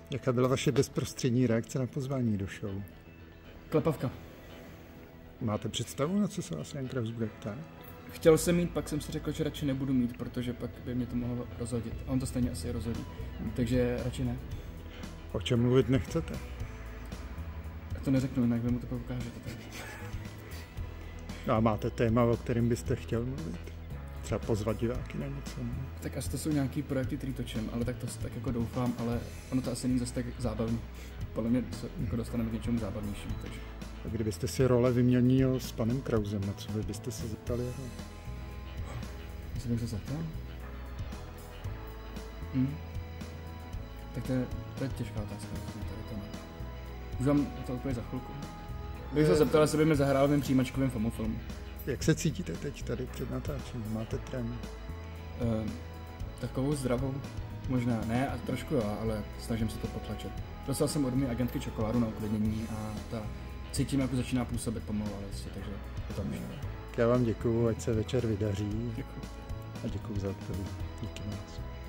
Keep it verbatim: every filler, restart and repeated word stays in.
Jaká byla vaše bezprostřední reakce na pozvání do show? Klepavka. Máte představu, na co se vás Jan Kraus bude ptát? Chtěl jsem mít, pak jsem si řekl, že radši nebudu mít, protože pak by mě to mohlo rozhodit. A on to stejně asi rozhodí. Takže radši ne. O čem mluvit nechcete? Já to neřeknu, jinak vy mu to ukážete. No a máte téma, o kterém byste chtěl mluvit? Třeba pozvat diváky na něco? Tak asi to jsou nějaký projekty, který točím, ale tak to tak jako doufám, ale ono to asi není zase tak zábavný. Podle mě se jako dostaneme k něčemu zábavnějšímu, takže... A kdybyste si role vyměnil s panem Krausem, na co byste se zeptali jeho? Co bych se zeptal? Hm. Tak to je, to je těžká otázka. Tady to ne. Už vám to úplně za chvilku. Bych se zeptal, jestli by mi zahrál v mém přijímačkovém filmu. Jak se cítíte teď tady před natáčením? Máte trému? Uh, takovou zdravou? Možná ne, a trošku jo, ale snažím se to potlačit. Dostal jsem od mé agentky čokoládu na uklidnění a ta cítím, jako začíná působit pomalu, ale ještě, takže je to možná. Já vám děkuju, ať se večer vydaří. Děkuju. A děkuju za odpověď. Díky moc.